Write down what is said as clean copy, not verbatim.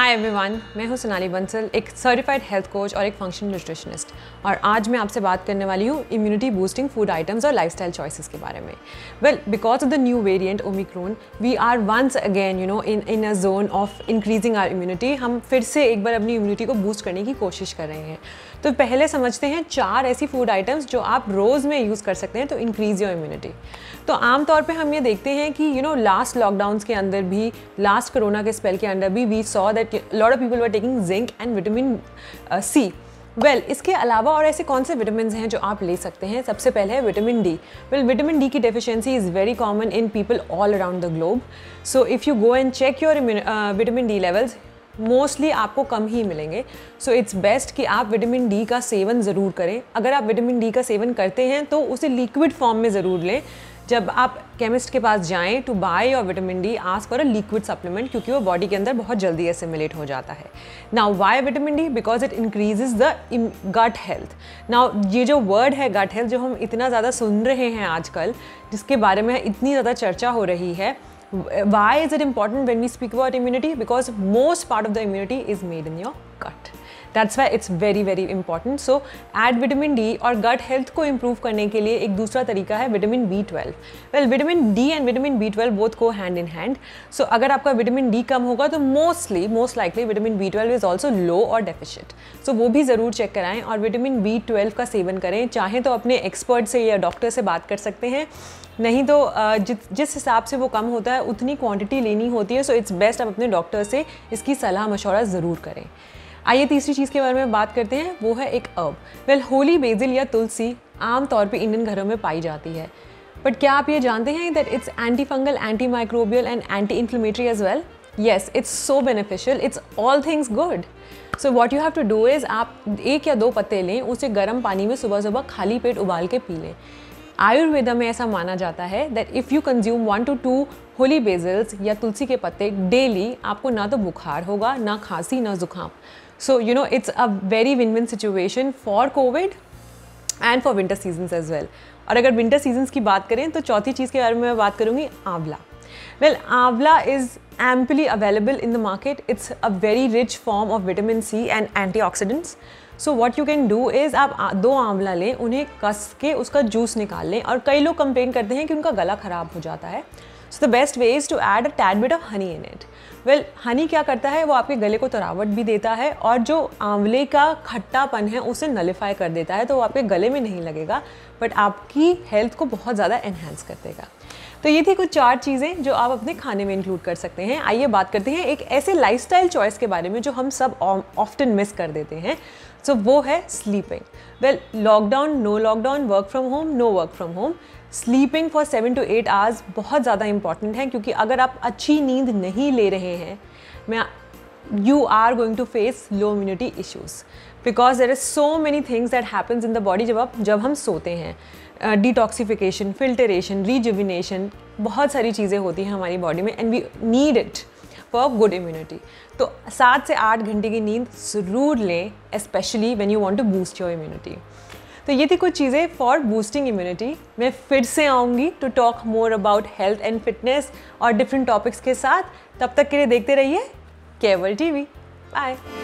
Hi everyone, मैं हूं सोनाली बंसल, एक सर्टिफाइड हेल्थ कोच और एक फंक्शनल न्यूट्रिशनिस्ट। और आज मैं आपसे बात करने वाली हूं इम्यूनिटी बूस्टिंग फूड आइटम्स और लाइफस्टाइल चॉइसेस के बारे में। Well, because of the new variant Omicron, we are once again in a zone of increasing our immunity. हम फिर से एक बार अपनी इम्यूनिटी को बूस्ट करने की कोशिश कर रहे हैं। तो पहले समझते हैं 4 ऐसी फूड आइटम्स जो आप रोज़ में यूज़ कर सकते हैं टू इंक्रीज योर इम्यूनिटी। तो आमतौर पे हम ये देखते हैं कि लास्ट लॉकडाउन्स के अंदर भी, लास्ट कोरोना के स्पेल के अंदर भी, we saw that lot of people were taking zinc and vitamin C. Well, इसके अलावा और ऐसे कौन से विटामिन हैं जो आप ले सकते हैं? सबसे पहले है vitamin D. Well, vitamin D की deficiency is very common in people all around the globe. So if you go and check your vitamin D levels, mostly आपको कम ही मिलेंगे। सो इट्स बेस्ट कि आप विटामिन डी का seven ज़रूर करें। अगर आप विटामिन डी का सेवन करते हैं तो उसे लिक्विड फॉर्म में ज़रूर लें। जब आप केमिस्ट के पास जाएं to buy your vitamin D, ask for a liquid supplement, क्योंकि वो बॉडी के अंदर बहुत जल्दी एसिमिलेट हो जाता है। Now why vitamin D? Because it increases the gut health. Now ये जो वर्ड है गट हेल्थ, जो हम इतना ज़्यादा सुन रहे हैं आजकल, जिसके बारे में इतनी ज़्यादा चर्चा हो रही है, why is it important when we speak about immunity? Because most part of the immunity is made in your gut. That's why it's very very important. So add vitamin D। और gut health को improve करने के लिए एक दूसरा तरीका है vitamin B12। Well, vitamin D and vitamin B12 both go hand in hand. So अगर आपका vitamin D कम होगा तो most likely vitamin B12 is also low or deficient. So वो भी ज़रूर चेक कराएं और vitamin B12 का सेवन करें। चाहे तो अपने एक्सपर्ट से या डॉक्टर से बात कर सकते हैं, नहीं तो जिस हिसाब से वो कम होता है उतनी क्वांटिटी लेनी होती है। सो इट्स बेस्ट आप अपने डॉक्टर से इसकी सलाह मशवरा ज़रूर करें। आइए तीसरी चीज़ के बारे में बात करते हैं, वो है एक अर्ब। वेल, होली बेसिल या तुलसी आम तौर पे इंडियन घरों में पाई जाती है, बट क्या आप ये जानते हैं that it's anti fungal, anti microbial and anti inflammatory as well? Yes, it's so beneficial, it's all things good. So what you have to do is, आप 1 या 2 पत्ते लें, उसे गर्म पानी में सुबह सुबह खाली पेट उबाल के पी लें। आयुर्वेदा में ऐसा माना जाता है that if you consume 1 to 2 holy basils या तुलसी के पत्ते डेली, आपको ना तो बुखार होगा, ना खांसी, ना जुकाम। So it's a very win win situation for Covid and for winter seasons as well. और अगर विंटर सीजन्स की बात करें तो चौथी चीज़ के बारे में मैं बात करूँगी, आंवला। Well, amla is amply available in the market. It's a very rich form of vitamin C and antioxidants. So what you can do is, आप 2 आंवला लें, उन्हें कस के उसका जूस निकाल लें। और कई लोग कंप्लेन करते हैं कि उनका गला ख़राब हो जाता है। So the best way is to add a tad bit of honey in it. Well, Honey क्या करता है, वो आपके गले को तरावट भी देता है और जो आंवले का खट्टापन है उसे नलिफाई कर देता है, तो वो आपके गले में नहीं लगेगा बट आपकी हेल्थ को बहुत ज़्यादा एनहांस कर देगा। तो ये थी कुछ 4 चीज़ें जो आप अपने खाने में इंक्लूड कर सकते हैं। आइए बात करते हैं एक ऐसे लाइफस्टाइल चॉइस के बारे में जो हम सब ऑफ्टन मिस कर देते हैं। सो वो है sleeping. Well, lockdown, no lockdown, work from home, no work from home, sleeping for 7 to 8 hours बहुत ज़्यादा इंपॉर्टेंट है, क्योंकि अगर आप अच्छी नींद नहीं ले रहे हैं, you are going to face low immunity issues because there is so many things that happens in the body जब हम सोते हैं। डिटॉक्सिफिकेशन, फिल्टरेशन, रिजुविनेशन, बहुत सारी चीज़ें होती हैं हमारी बॉडी में, and we need it for good immunity. तो 7 से 8 घंटे की नींद ज़रूर लें, specially when you want to boost your immunity. तो ये थी कुछ चीज़ें फॉर बूस्टिंग इम्यूनिटी। मैं फिर से आऊँगी to talk more about health and fitness और डिफरेंट टॉपिक्स के साथ। तब तक के लिए देखते रहिए केवल टीवी। बाय।